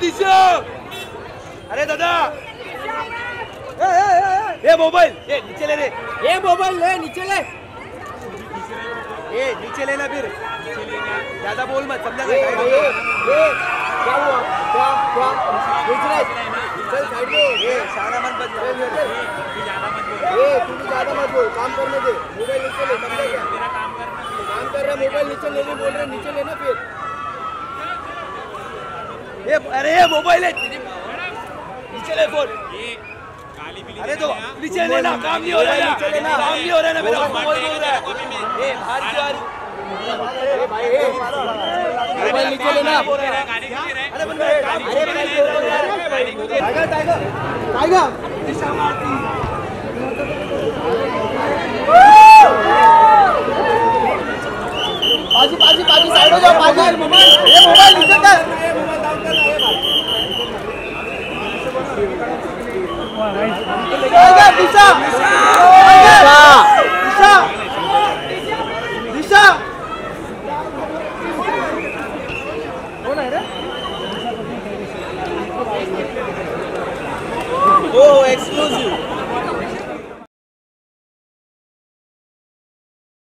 दिशा, अरे दादा, ये मोबाइल, ये नीचे ले रे, ये मोबाइल ले नीचे ले, ये नीचे लेना फिर, ज्यादा बोल मत, समझा क्या हुआ? क्या चल साइड में, ये शाना मन बंद, तू भी ज्यादा मत बोल, काम करने दे, मोबाइल नीचे ले, समझा क्या? काम कर रहा, मोबाइल नीचे लेने बोल रहे, नीचे लेना फिर। ये अरे ये मोबाइल है, नीचे ले फोन। अरे तो नीचे लेना, काम नहीं हो रहा है, नीचे लेना, काम नहीं हो रहा है ना मेरा, मोबाइल बोल रहा है। ये हाथ क्यों आ रही? ए भाई, मोबाइल नीचे लेना। अरे बंदे, टाइगर टाइगर टाइगर दिशा मारती। पाजी पाजी पाजी साइड हो जाओ, पाजी। ये मोबाइल नीचे कर, ये मोबाइल डाउन कर ना, ये भाई दिशा दिशा दिशा दिशा कौन है रे? Oh exclusive.